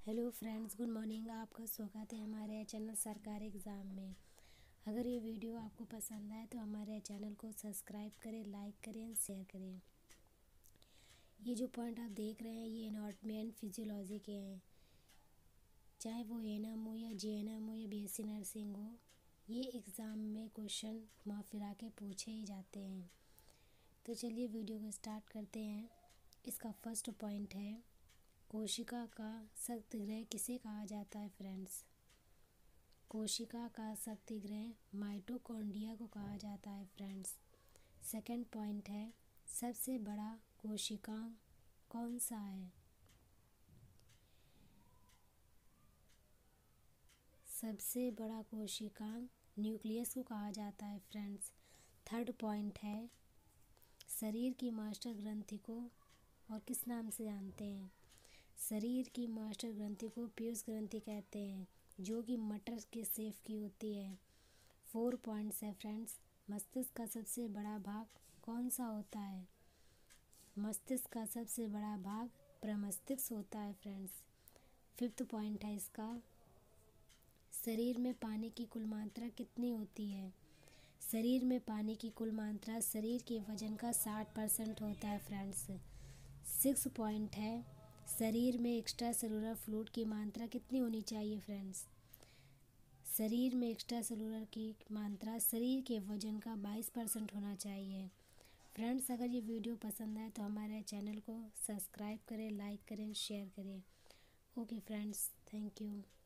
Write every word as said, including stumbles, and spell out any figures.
Hello friends, good morning. आपका स्वागत है हमारे चैनल सरकारी एग्ज़ाम में। अगर ये वीडियो आपको पसंद आए तो हमारे चैनल को सब्सक्राइब करें, लाइक करें और शेयर करें। ये जो पॉइंट आप देख रहे हैं ये एनाटॉमी एंड फिजियोलॉजी के हैं, चाहे वो एएनएम हो या जेएनएम हो या बीएससी नर्सिंग हो। ये एग्ज़ाम में क्वेश्चन घुमा फिरा के पूछे ही जाते हैं। तो चलिए वीडियो को स्टार्ट करते हैं। इसका फर्स्ट पॉइंट है, कोशिका का सख्त ग्रह किसे कहा जाता है फ्रेंड्स? कोशिका का सख्त ग्रह माइटोकॉन्ड्रिया को कहा जाता है फ्रेंड्स। सेकंड पॉइंट है, सबसे बड़ा कोशिकांग कौन सा है? सबसे बड़ा कोशिकांग न्यूक्लियस को कहा जाता है फ्रेंड्स। थर्ड पॉइंट है, शरीर की मास्टर ग्रंथि को और किस नाम से जानते हैं? शरीर की मास्टर ग्रंथि को पीयूष ग्रंथि कहते हैं, जो कि मटर के शेप की होती है। फोर पॉइंट्स है फ्रेंड्स, मस्तिष्क का सबसे बड़ा भाग कौन सा होता है? मस्तिष्क का सबसे बड़ा भाग प्रमस्तिष्क होता है फ्रेंड्स। फिफ्थ पॉइंट है इसका, शरीर में पानी की कुल मात्रा कितनी होती है? शरीर में पानी की कुल मात्रा शरीर के वजन का साठ परसेंट होता है फ्रेंड्स। सिक्स पॉइंट है, शरीर में एक्स्ट्रा सेलुलर फ्लूइड की मात्रा कितनी होनी चाहिए फ्रेंड्स? शरीर में एक्स्ट्रा सेलुलर की मात्रा शरीर के वजन का बाईस परसेंट होना चाहिए। फ्रेंड्स, अगर ये वीडियो पसंद आए तो हमारे चैनल को सब्सक्राइब करें, लाइक करें, शेयर करें। Okay friends, thank you.